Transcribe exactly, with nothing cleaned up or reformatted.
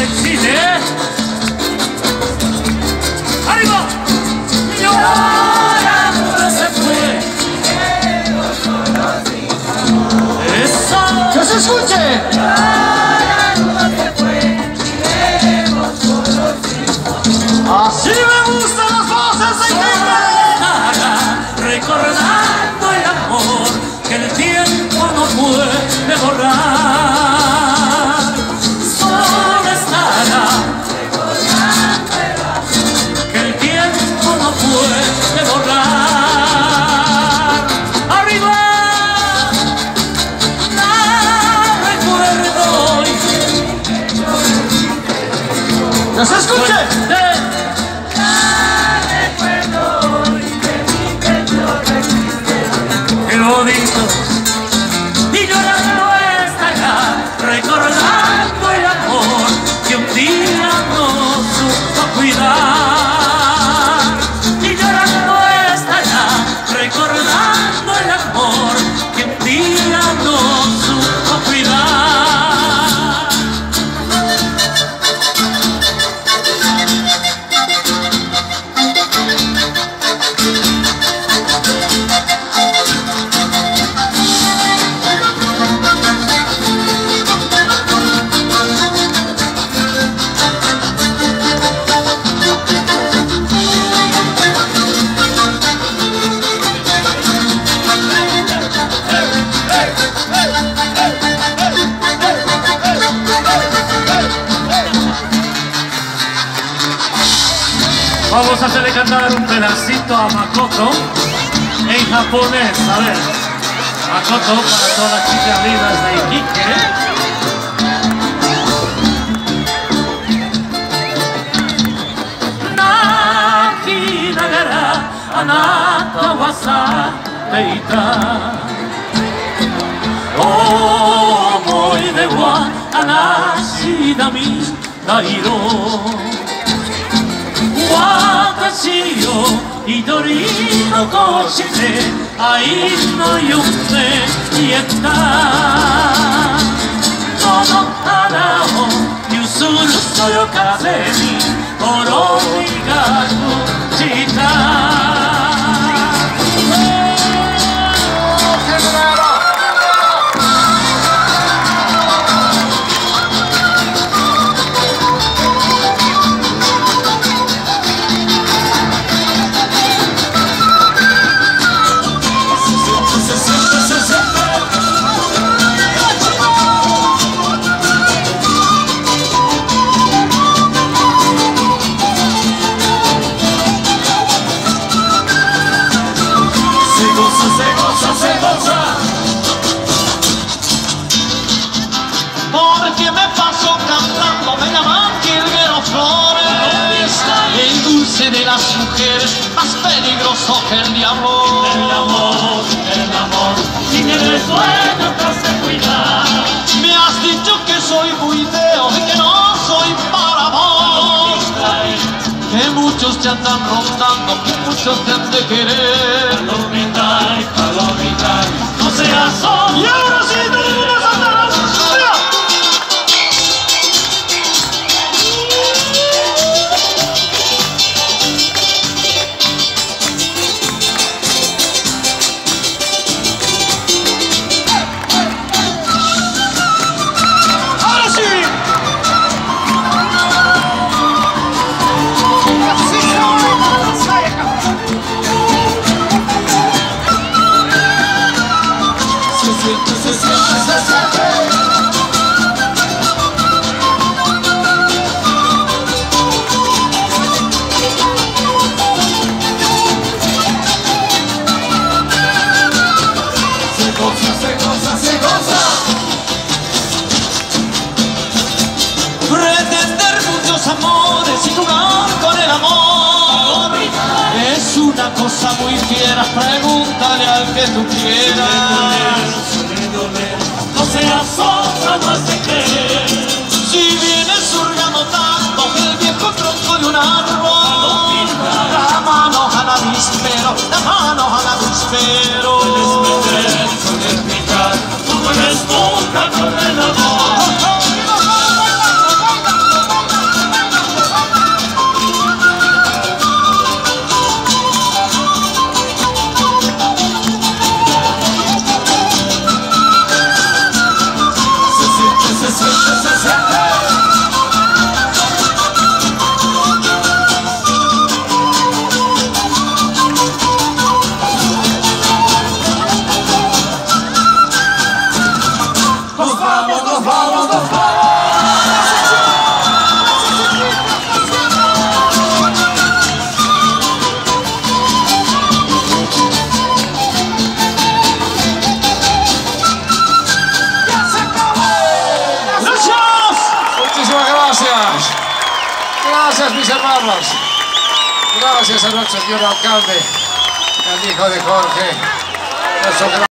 exile. ¡Arriba! Llorando se fue. ¡Eso! ¡Que se escuche! Así me gustan las voces de Kike. Recordando el amor que el tiempo no puede borrar. Solo estará recordando el amor que el tiempo no puede borrar. ¡Arriba! La recuerdo hoy. ¡Que se escuche! Y llorando estará, recordando el amor que un día no supo cuidar. Y llorando estará, recordando el amor que un día no supo cuidar. Vamos a hacerle cantar un pedacito a Makoto en japonés. A ver, Makoto para todas las chicas lindas de Iquique. Naki nagara anata wa satte ita. Omoide wa anashida mita iro. 私を一人残して愛の夢消えたこの花をゆするそよ風にほろりが朽ちた Porque me paso cantando, me llaman Quilguero Flores, el dulce de las mujeres, más peligroso que el diablo. El amor, el amor, sin el resuelto te hace cuidar. Me has dicho que soy muy feo y que no soy para vos, que muchos te andan rondando, que muchos te han de querer. Palomita, palomita, no seas solo. Y ahora sí tenemos a la pretender muchos amores y jugar con el amor es una cosa muy fiera, pregúntale al que tú quieras. No seas sosa, no has de creer. Si vienes surgando tanto el viejo tronco de un árbol, la mano al avispero, la mano al avispero. Puedes meter, puedes picar, no puedes nunca con el amor. gracias, mis hermanos. Gracias a nuestro señor alcalde, el hijo de Jorge, nuestro